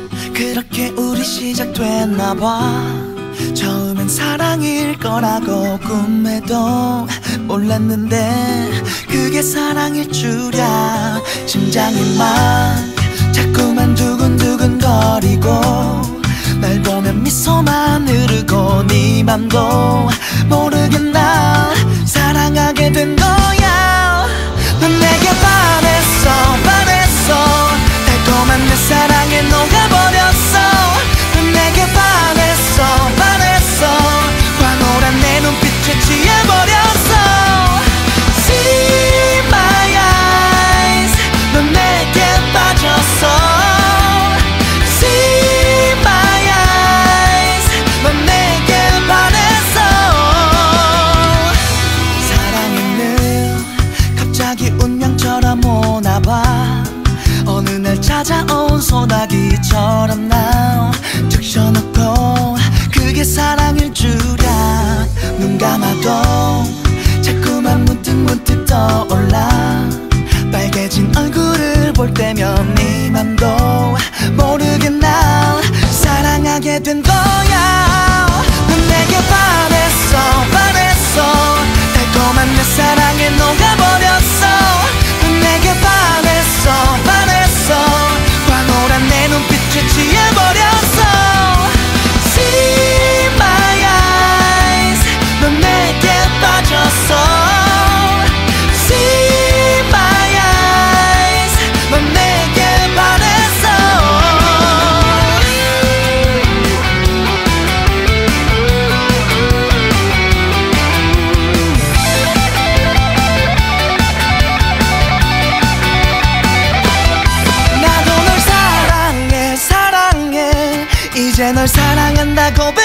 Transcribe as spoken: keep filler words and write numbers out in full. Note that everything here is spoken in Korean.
그렇게 우리 시작됐나봐. 처음엔 사랑일 거라고 꿈에도 몰랐는데 그게 사랑일 줄이야. 심장이 막 자꾸만 두근두근거리고 날 보면 미소만 흐르고 네 맘도 모르게 날 사랑하게 된 거야. 넌 내게 반했어 반했어 달콤한 내 사랑에 녹아버렸어. 넌 내게 반했어 반했어 황홀한 내 눈빛에 취해버렸어. See my eyes 넌 내게 빠졌어. See my eyes 넌 내게 반했어. 사랑은 늘 갑자기 운명처럼 오나봐. 어느 날 찾아온 소나기처럼 나 적셔놓고 그게 사랑일 줄이야. 눈 감아도 자꾸만 문득문득 떠올라. 빨개진 얼굴을 볼 때면 네 맘도 모르게 날 사랑하게 된 거야. 넌 내게 반했어 반했어 달콤한 내 사랑에 녹아버렸어. 넌 내게 반했어 반했어 황홀한 내 눈빛에 취해버렸어. See my eyes 넌 내게 빠졌어. See my eyes 넌 내게 반했어. 나도 널 사랑해 사랑해 이제 널 사랑한다고